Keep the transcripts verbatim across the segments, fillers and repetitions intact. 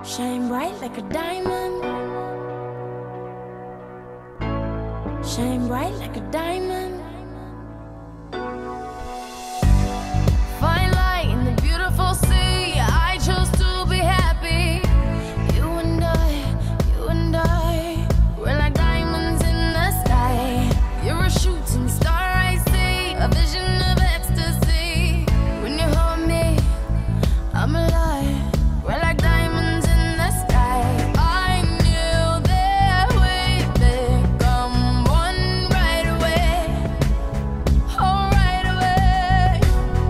Shine bright like a diamond. Shine bright like a diamond. Fine light in the beautiful sea. I chose to be happy. You and I, you and I, we're like diamonds in the sky. You're a shooting star I see, a vision of ecstasy. When you hold me, I'm alive. We're like diamonds in the sky. I knew that we'd become one right away. Oh, right away.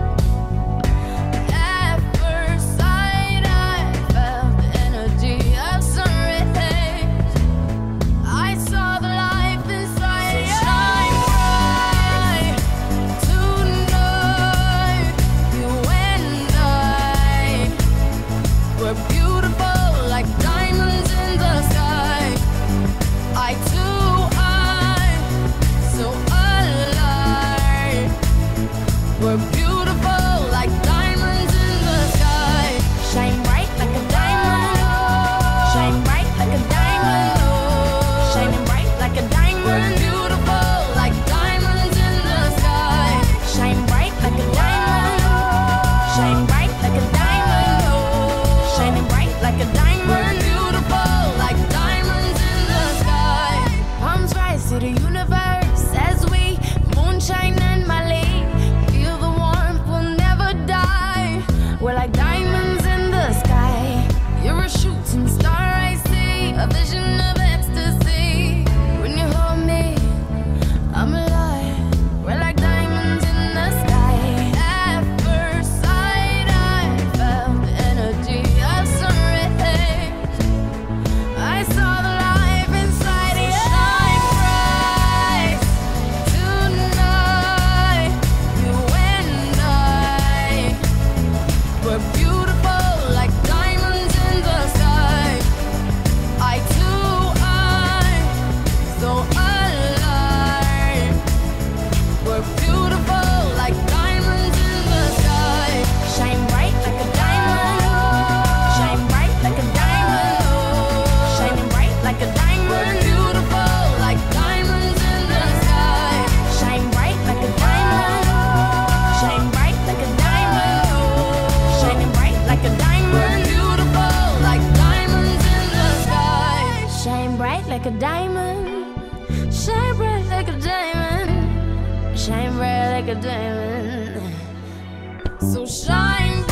At first sight, I felt the energy of sun rays. I saw the life inside you. Shine bright tonight. You and I, we're beautiful like diamonds in the sky. I too, I'm so alive. We're beautiful like diamonds in the sky. Shine bright like a diamond. Shine bright like a diamond. Shining bright like a diamond. We're beautiful like diamonds in the sky. Shine bright like a diamond. Shine bright like a diamond. Shining bright like a diamond. We're beautiful like diamonds in the sky. Palms rise to the universe as we moonshine and Mali. Feel the warmth, we'll never die. We're like diamonds in the sky. You're a shooting star I see, a vision of ecstasy. When you hold me, I'm alive. We're like diamonds in the sky. At first sight, I felt the energy of sun rays. I saw the life inside you. Shine bright tonight. You and I, we're beautiful like diamonds in the sky. I too, I'm so alive. We're beautiful like diamonds in the sky. Shine bright like a diamond. Shine bright like a diamond. Shining bright like a diamond. We're beautiful like diamonds in the sky. Shine bright like a diamond. Shine bright like a diamond. Shining bright like a diamond. We're beautiful like diamonds in the sky. Shine bright like a diamond. Shine bright like a diamond. Shine bright like a diamond. So shine